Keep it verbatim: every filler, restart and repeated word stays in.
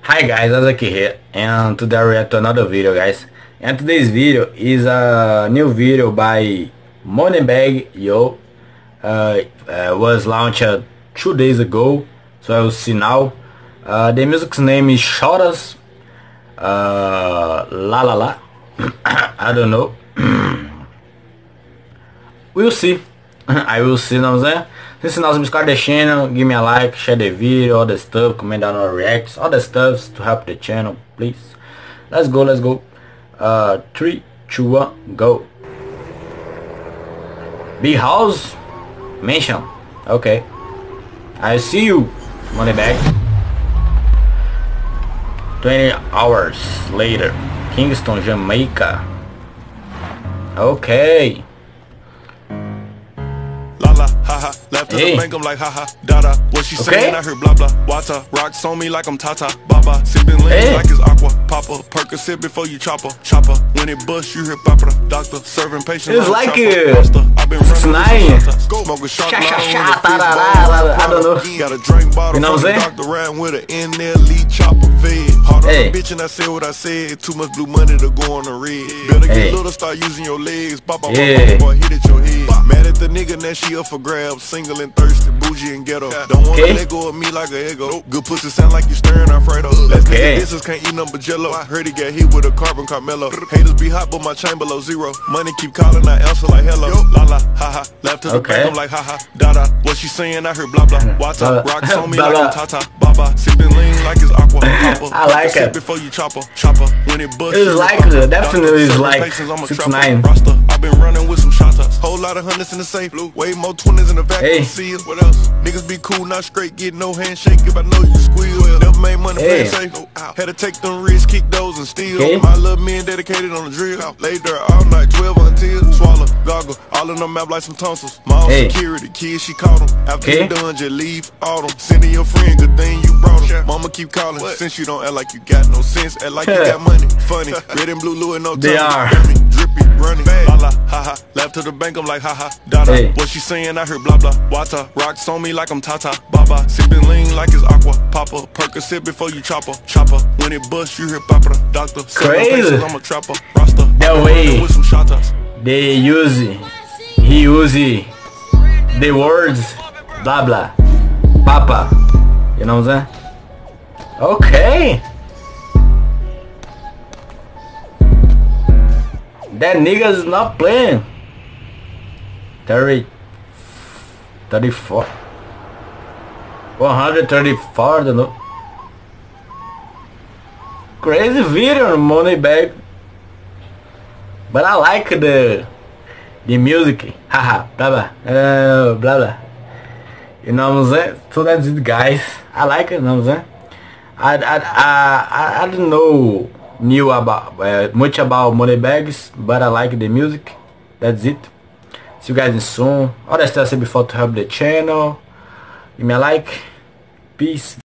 Hi guys, Azaki here, and today I react to another video, guys. And today's video is a new video by Moneybagg Yo. Uh, uh, was launched uh, two days ago, so I will see now. Uh, the music's name is Choras uh, La La La. I don't know. We'll see. I will see, know what I'm saying? Since now subscribe the channel, give me a like, share the video, all the stuff, comment down on reacts, all the stuff to help the channel, please. Let's go, let's go. Uh, three, two, one, go. Big house mansion. Okay. I see you, Moneybagg. Twenty hours later, Kingston, Jamaica. Okay. Haha, left to Hey. the bank, I'm like haha, dada. What she Okay. saying, I heard blah blah. Water, rocks on me like I'm Tata. Baba, sipping lean Hey. like it's aqua. Papa, Percocet before you chopper. Chopper, when it bust, you hear papa. Doctor, serving patients. It's like a. I've been it's running nice. with some Smoke a shot, Sha, sha, lotto sha, in the ta, da, fist da, ball. da, I don't know. Got a drink bottle You know from what I'm the saying? doctor riding with an N L E chopper fed. Hard on Hey. the bitch and I said what I said. Too much blue money to go on the red. Better Hey. get little, start using your legs. Pop, pop, Yeah. pop, boy, hit at your head. Mad at the nigga, now she up for grabs. Single and thirsty, bougie and ghetto. Don't wanna Okay. let go of me like a ego. Good pussy sound like you stirring Alfredo. Last Okay. nigga business can't eat number jello. I heard he got hit with a carbon Carmelo. Haters be hot, but my chain below zero. Money keep calling, I answer like hello. La la, ha ha. Left to the Okay. back, I'm like ha ha. Dada, what she saying? I heard blah blah. Water, Blah, rocks on me blah, like I'm blah. Tata. Baba, sipping lean like it's aqua. Papa, I like Percocet it. before you chopper. Chopper, when it bust. It's you like papa. the- definitely is Doctor, like patience, I'm a six trapper. nine. Rasta, I've been running with some shotters. Whole lot of hundreds in the safe. Way more twenties in the vacuum Hey. seal. What else? Niggas be cool, not straight. Get no handshake if I know you squeal. Never made money Hey. playing safe. Had to take them risks, kick those and steal. Okay. My little men dedicated on the drill. Laid there all night, twelve until swallow, goggle. All in the map like some tonsils. My own Hey. security, kids, she caught them. After Okay. you done, just leave all them. Sending your friend, good thing you brought them. Mama keep calling. Since you don't act like you got no sense, act like you got money. Funny, red and blue, Louis, no They tummy. are. Dirty, drippy, running. La la, ha ha. Left to the bank, I'm like ha ha. Dada, Hey. what she saying? I heard blah blah. Water, rocks on me like I'm Tata. Baba, sipping lean like it's aqua. Papa, Percocet before you chopper. Chopper, when it bust, you hear papa. Doctor, serving Crazy. patients, I'm a trapper. Rasta, That I've been way. running with some shotters. They use, he use the words blah blah, papa. You know what I'm saying? Okay. That nigga is not playing. thirty, thirty-four, one hundred thirty-four, I don't know. Crazy video, Moneybagg. But I like the the music. Haha, blah blah, uh, blah blah. You know what I'm saying? So that's it, guys. I like it. You know what I'm saying? I I I I, I don't know knew about uh, much about Moneybags, but I like the music. That's it. See you guys soon. All that stuff I said before to help the channel. Give me a like. Peace.